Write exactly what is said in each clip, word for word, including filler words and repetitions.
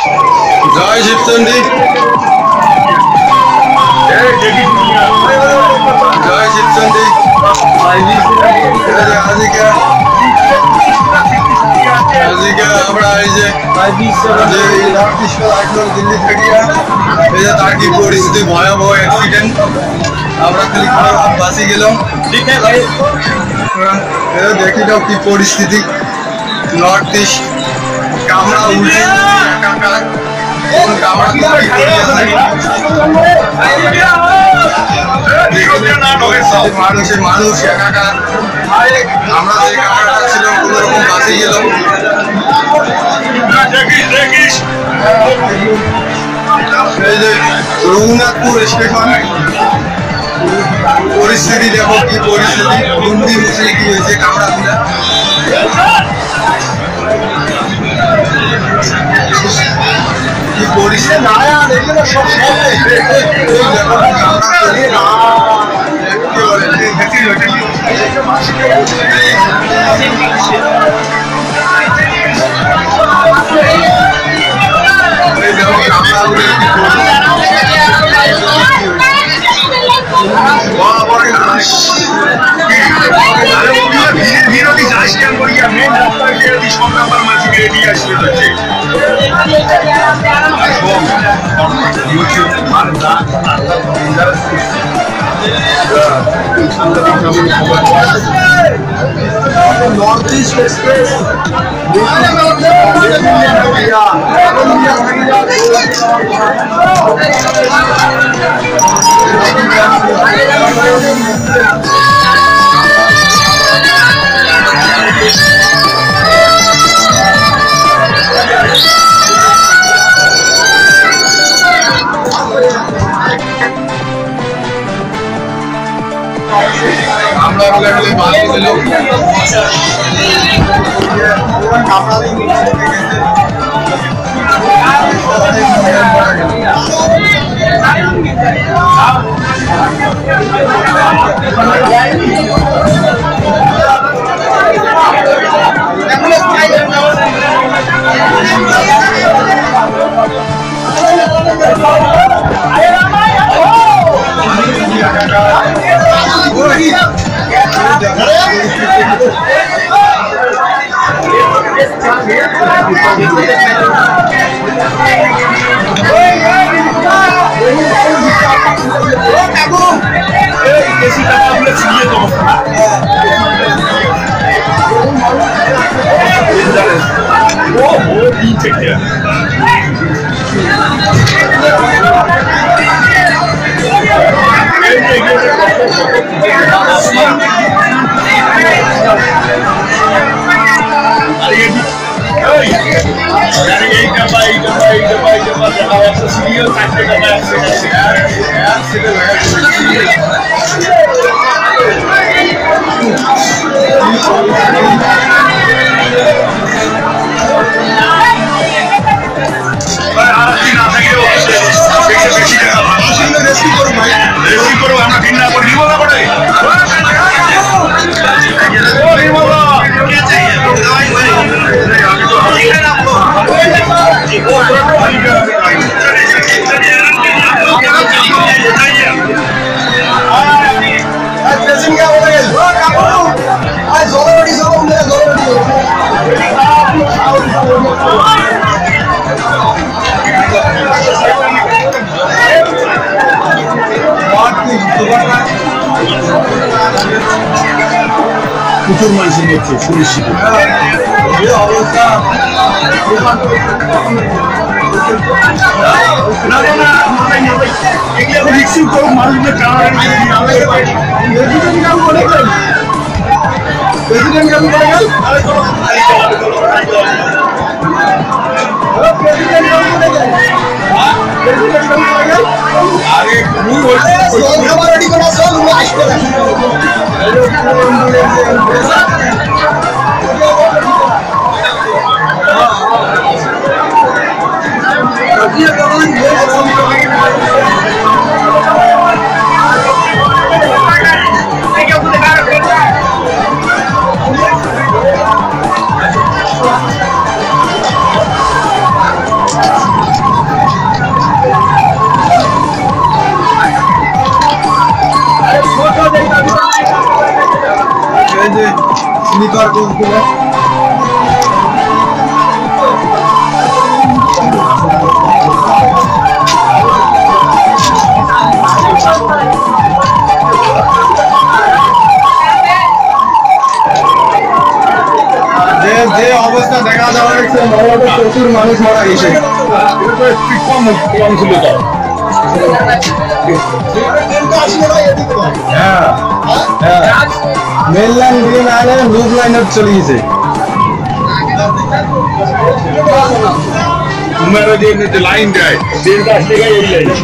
জয় শিবচন্ডী, জয় শিবচন্ডী। আজিকা আজিকা আমরা এই যে দিল্লি থাকিয়া এই যে তার কি পরিস্থিতি, ভয়াবহ অ্যাক্সিডেন্ট। আমরা খালি খারাপ বাঁচি গেলাম। দেখি দাও কি পরিস্থিতি নর্থ ইস্ট। কামরা উল্টে একাকার, কামরা মানুষের মানুষ একাকার। আমরা যে কামরাটা ছিল কোনো রকম বাঁচি গেলাম। এই যে রঘুনাথপুর স্টেশন পরিস্থিতি দেখো কি পরিস্থিতি, বন্দি মুসলি কি হয়েছে কামরা দিলা। কি পরিস্থিতি নর্থ ইস্ট এক্সপ্রেস আমরা বলে বলে বাড়ি দিল কামরা দিয়ে প্রচুর মানুষের মধ্যে সুনিশ্চিত অবস্থা রিক্সিং করুক মানুষদের প্রেসিডেন্ট কেমন করে গেল আগে রেডি করা সব আসবে স্লিপার কোচগুলো যে যে অবস্থা দেখা যাওয়া যাচ্ছে প্রচুর মানুষ মারা গেছে কম কম ছিল তো হ্যাঁ হ্যাঁ মেন লাইন দিয়ে না গেলে লুপ লাইনে চলে গেছে मेरा जो नीचे लाइन जाए ट्रेन का असली का यही लाइन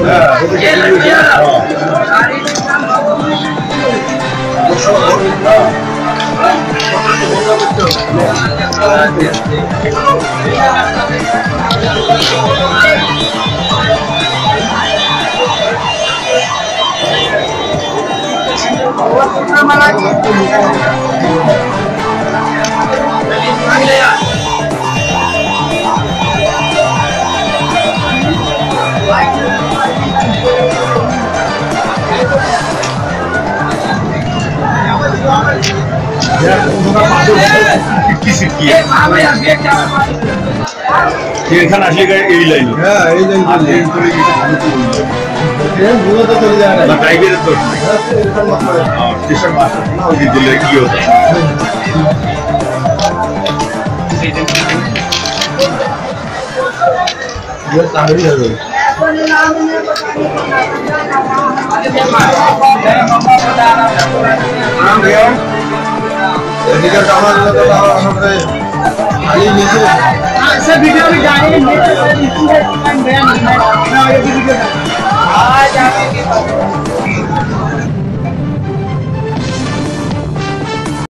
এখানে আসলে এই লাইন হ্যাঁ এই লাইন ট্রেন গুলো তো চলে যায় না টাইগারের তো স্টেশন মাস্টার না ওই দিলে কি হতো ये सारी है नाम गया एडिटर का हमारा तो हमारे ये नीचे सब वीडियो में जाने के लिए टाइम गया नहीं है ना ये वीडियो आज आके